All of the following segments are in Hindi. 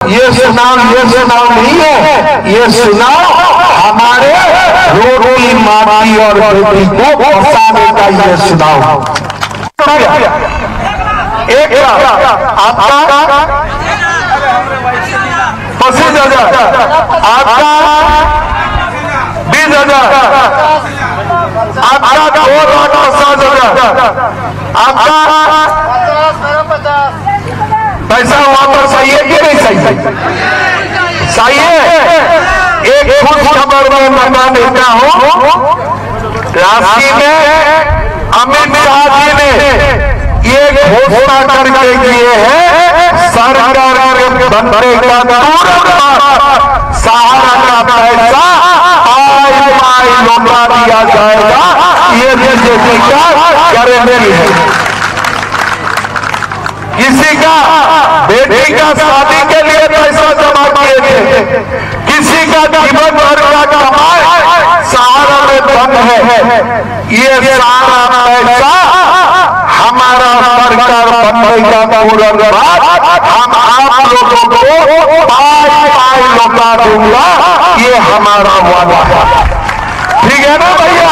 ये चुनाव नहीं है, ये चुनाव हमारे रोटी माटी और बेटी को बचाने का ये चुनाव। एक आपका 25,000, आपका 20,000, आपका 2,50,000, आपका पैसा वहां पर सही है कि नहीं सही है? सही है। एक खुश खबर में मैं देता हूं, राशि में अमित शाह जी ने ये घोषणा करके किए हैं, सरकार बनने का सहारा का पैसा पाई लौटा दिया जाएगा। ये बीजेपी का गारंटी है। किसी का बेटी का शादी के लिए पैसा जमा किए थे, किसी का जीवन भर का कमाई सहारा में बंद है। ये सारा पैसा हमारा सरकार बनने का पूरा हम आप लोगों को पाई लौटा दूंगा, ये हमारा वादा है। ठीक है ना भैया?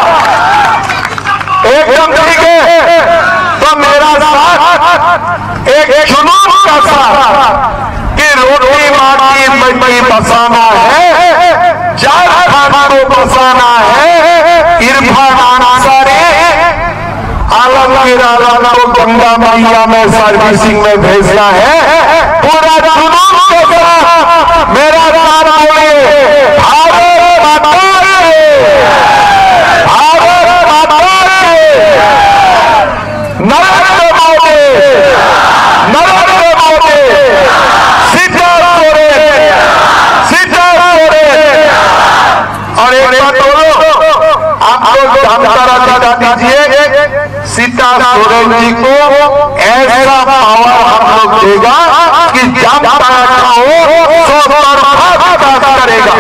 एकदम ठीक है। तो मेरा साथ एक जुनून का साथ कि रोटी माटी बेटी बसाना है, झारखंड को बसाना है। इरफान अंसारी आलमगीर आलम को गंगा मैया में सर्विसिंग में भेजना है। पूरा जुनून के साथ मेरा नाम बोलिए, भारत माता की, भारत माता की। नरेंद्र मोदी, नरेंद्र मोदी, सीता सोरेन, सीता सोरेन। और एक बात बोलो, आप लोग जानकारी दीजिए, सीता सोरेन जी को ऐसा पावर हम लोग देगा कि जब करेगा।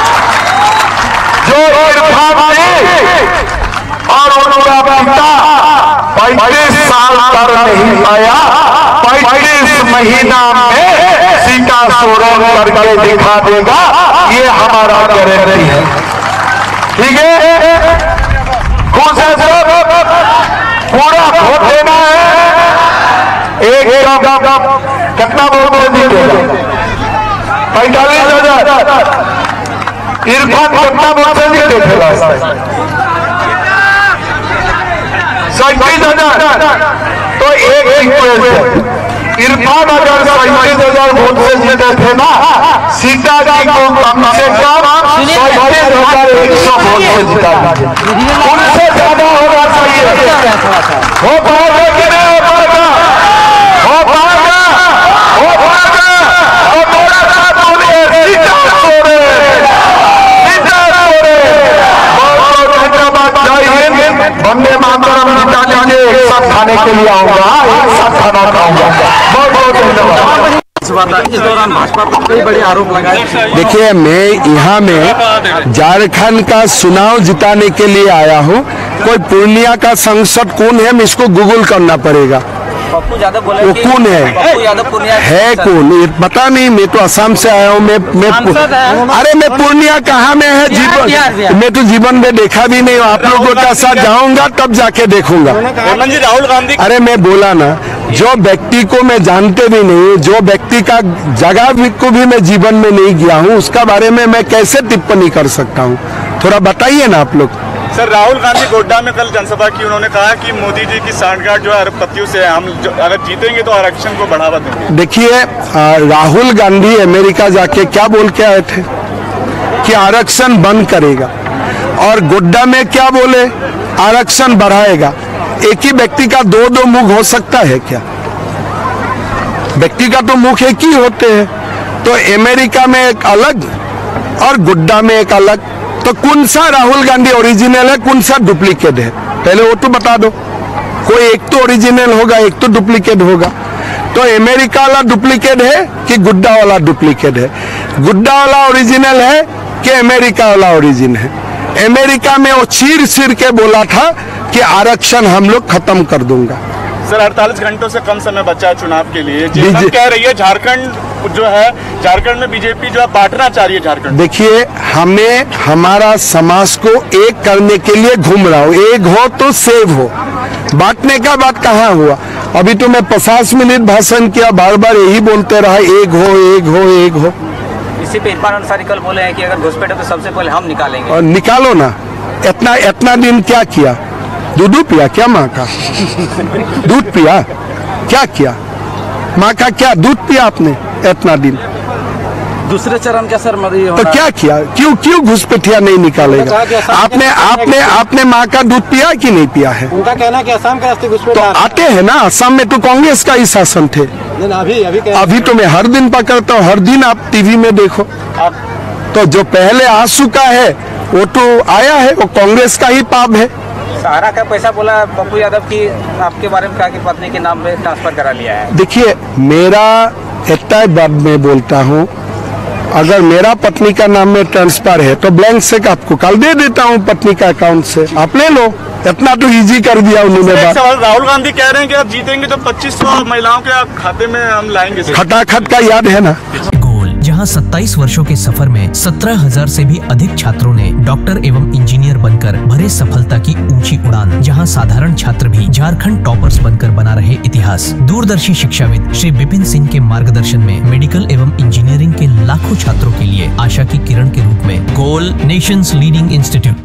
जो इरफान और उनका पिता 35 साल कर नहीं पाया, 35 महीना में सीता सोरेन करके दिखा देगा। ये हमारा गारंटी है। ठीक है? खुश है सब? पूरा वोट देना है। एक कितना वोट दीजिएगा? 45,000। इरफान कितना वोट से जीतेगा? 37,000। तो एक रिक्वेस्ट है, इरफान अगर 37,000 वोट से जीते थे ना, सीता जी को कम से कम 37,100 वोट से जिता दीजिए। उनसे ज्यादा होना चाहिए। हो पाएगा कि नहीं हो पाएगा? हो पाएगा, हो पाएगा। और मेरा साथ बोलिए, सीता सोरेन, सीता सोरेन। बहुत धन्यवाद। जय हिंद। वंदे मातरम। जिता लीजिए। एक साथ खाने के लिए आऊंगा, एक साथ खाना खाऊंगा। बहुत बहुत धन्यवाद। इस दौरान भाजपा पर कई बड़े आरोप लगाए। देखिए, मैं यहाँ में झारखंड का चुनाव जिताने के लिए आया हूँ। कोई पूर्णिया का सांसद कौन है, मैं इसको गूगल करना पड़ेगा। पप्पू यादव बोले वो कौन है? पप्पू यादव पूर्णिया है कौन? ये पता नहीं। मैं तो असम से आया हूँ। अरे मैं पूर्णिया कहाँ में है? जीवन मैं तो जीवन में देखा भी नहीं हूँ। आप लोगों के साथ जाऊंगा तब जाके देखूंगा। राहुल गांधी। अरे मैं बोला ना, जो व्यक्ति को मैं जानते भी नहीं, जो व्यक्ति का जगह को भी मैं जीवन में नहीं गया हूँ, उसका बारे में मैं कैसे टिप्पणी कर सकता हूँ? थोड़ा बताइए ना आप लोग। सर, राहुल गांधी गोड्डा में कल जनसभा की, उन्होंने कहा कि मोदी जी की सांठगांठ जो है अरबपतियों से है, हम अगर जीतेंगे तो आरक्षण को बढ़ावा देंगे। देखिए, राहुल गांधी अमेरिका जाके क्या बोल के आए थे कि आरक्षण बंद करेगा, और गोड्डा में क्या बोले? आरक्षण बढ़ाएगा। एक ही व्यक्ति का दो मुख हो सकता है क्या? व्यक्ति का तो मुख एक ही होते हैं। तो अमेरिका में एक अलग और गोड्डा में एक अलग। तो कौन सा राहुल गांधी ओरिजिनल है, कौन सा डुप्लीकेट है? पहले वो तो बता दो। कोई एक तो ओरिजिनल होगा, एक तो डुप्लीकेट होगा। तो अमेरिका वाला डुप्लीकेट है कि गुड्डा वाला डुप्लीकेट है? गुड्डा वाला ओरिजिनल है कि अमेरिका वाला ओरिजिन है? अमेरिका में वो चीर के बोला था कि आरक्षण हम लोग खत्म कर दूंगा, सर 48 घंटों से कम समय बचा है चुनाव के लिए। जेएमएम कह रही है झारखंड जो है, झारखंड में बीजेपी जो है बांटना चाह रही है झारखंड। देखिए, हमें हमारा समाज को एक करने के लिए घूम रहा हूँ। एक हो तो सेव हो, बांटने का बात कहाँ हुआ? अभी तो मैं 50 मिनट भाषण किया, बार बार यही बोलते रहा, एक हो एक हो एक हो। इसी पे इरफान अंसारी कल बोले हैं कि अगर घुसपैठ है तो सबसे पहले हम निकालेंगे। और निकालो ना। इतना दिन क्या किया? दूध पिया क्या माँ का? दूध पिया क्या किया? माँ का क्या दूध पिया आपने इतना दिन? दूसरे चरण का सर तो क्या किया? क्यों घुसपैठिया नहीं निकालेगा? आपने माँ का दूध पिया कि नहीं पिया है? उनका कहना कि असम के रास्ते घुसपैठ तो आते हैं ना, असम में तो कांग्रेस का ही शासन थे। अभी तो मैं हर दिन पकड़ता हूँ, हर दिन आप टीवी में देखो। तो जो पहले आ चुका है वो तो आया है, वो कांग्रेस का ही पाप है। सहारा का पैसा बोला पप्पू यादव की आपके बारे में कहा कि पत्नी के नाम पे ट्रांसफर करा लिया है। देखिए, मेरा इतना बात मैं बोलता हूँ, अगर मेरा पत्नी का नाम में ट्रांसफर है तो ब्लैंक चेक आपको कल दे देता हूँ पत्नी का अकाउंट से, आप ले लो। इतना तो इजी कर दिया उन्होंने बात। राहुल गांधी कह रहे हैं कि आप जीतेंगे तो 2500 महिलाओं के खाते में हम लाएंगे। खटाखट का याद है ना? जहां 27 वर्षों के सफर में 17,000 से भी अधिक छात्रों ने डॉक्टर एवं इंजीनियर बनकर भरे सफलता की ऊंची उड़ान, जहां साधारण छात्र भी झारखंड टॉपर्स बनकर बना रहे इतिहास। दूरदर्शी शिक्षाविद श्री विपिन सिंह के मार्गदर्शन में मेडिकल एवं इंजीनियरिंग के लाखों छात्रों के लिए आशा की किरण के रूप में गोल नेशंस लीडिंग इंस्टीट्यूट